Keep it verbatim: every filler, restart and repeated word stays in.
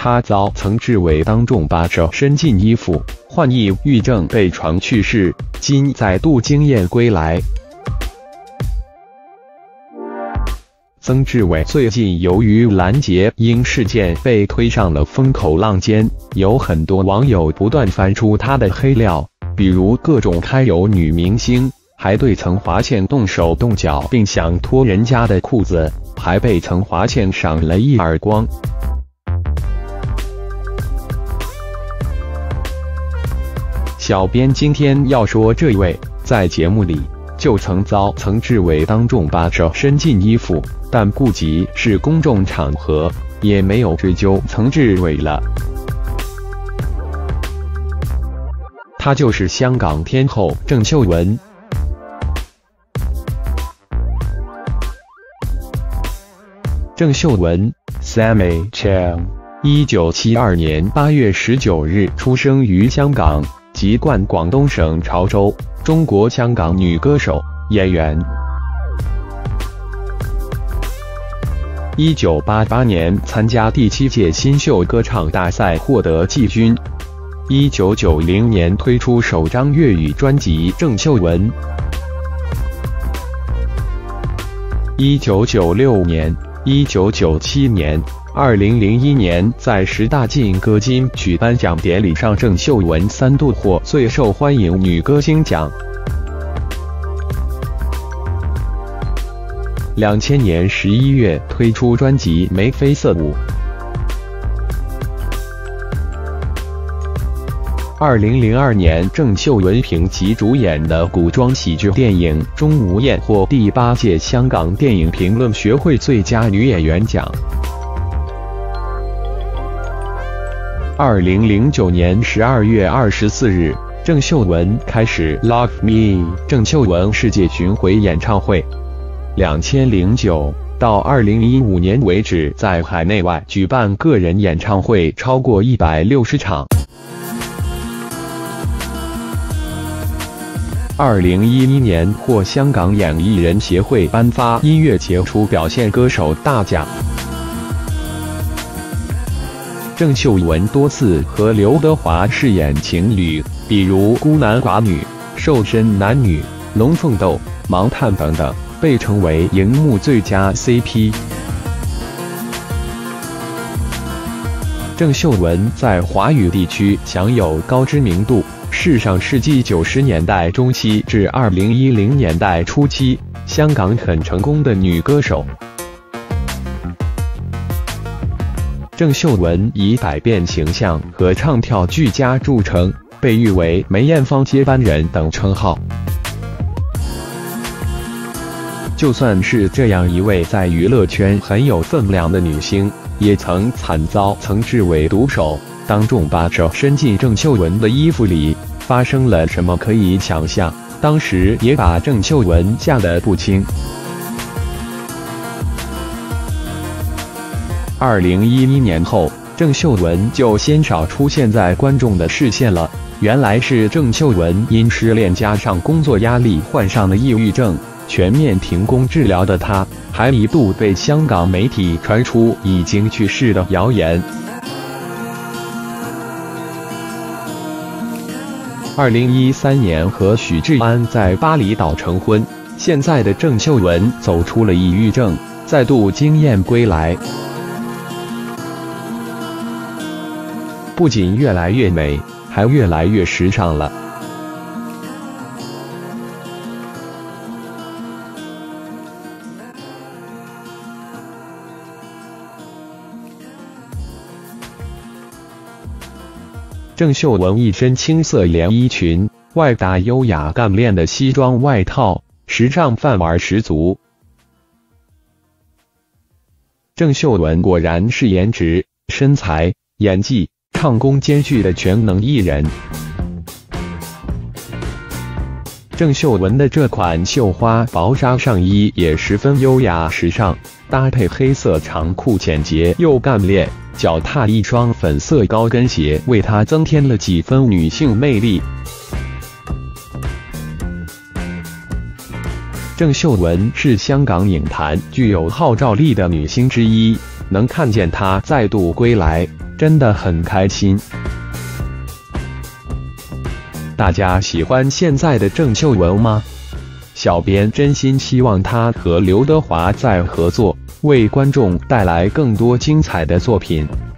她遭曾志伟当众把手伸进衣服，患抑郁症被传去世，今再度惊艳归来。曾志伟最近由于蓝洁瑛事件被推上了风口浪尖，有很多网友不断翻出他的黑料，比如各种揩油女明星，还对曾华倩动手动脚，并想脱人家的裤子，还被曾华倩赏了一耳光。小编今天要说这位，在节目里就曾遭曾志伟当众把手伸进衣服，但顾及是公众场合，也没有追究曾志伟了。她就是香港天后郑秀文。郑秀文 Sammy Chan， 一九七二年八月十九日出生于香港，籍贯广东省潮州，中国香港女歌手、演员。一九八八年参加第七届新秀歌唱大赛获得季军。一九九零年推出首张粤语专辑《郑秀文》。一九九六年、一九九七年、二零零一年在十大劲歌金曲颁奖典礼上，郑秀文三度获最受欢迎女歌星奖。两千年十一月推出专辑《眉飞色舞》。二零零二年，郑秀文凭其主演的古装喜剧电影《钟无艳》获第八届香港电影评论学会最佳女演员奖。二零零九年十二月二十四日，郑秀文开始 Love Me 郑秀文世界巡回演唱会。两千零九到二零一五年为止，在海内外举办个人演唱会超过一百六十场。二零一一年获香港演艺人协会颁发音乐杰出表现歌手大奖。郑秀文多次和刘德华饰演情侣，比如《孤男寡女》、《瘦身男女》、《龙凤斗》、《盲探》等等，被称为荧幕最佳 C P。郑秀文在华语地区享有高知名度，是上世纪九十年代中期至二零一零年代初期香港很成功的女歌手。郑秀文以百变形象和唱跳俱佳著称，被誉为梅艳芳接班人等称号。就算是这样一位在娱乐圈很有分量的女星，也曾惨遭曾志伟毒手，当众把手伸进郑秀文的衣服里。发生了什么可以想象，当时也把郑秀文吓得不轻。二零一一年后，郑秀文就鲜少出现在观众的视线了。原来是郑秀文因失恋加上工作压力患上了抑郁症，全面停工治疗的她，还一度被香港媒体传出已经去世的谣言。二零一三年和许志安在巴厘岛成婚，现在的郑秀文走出了抑郁症，再度惊艳归来。不仅越来越美，还越来越时尚了。郑秀文一身青色连衣裙，外搭优雅干练的西装外套，时尚范儿十足。郑秀文果然是颜值、身材、演技、唱功兼具的全能艺人。郑秀文的这款绣花薄纱上衣也十分优雅时尚，搭配黑色长裤，简洁又干练。脚踏一双粉色高跟鞋，为她增添了几分女性魅力。郑秀文是香港影坛具有号召力的女星之一，能看见她再度归来， 真的很开心。大家喜欢现在的郑秀文吗？小编真心希望她和刘德华再合作，为观众带来更多精彩的作品。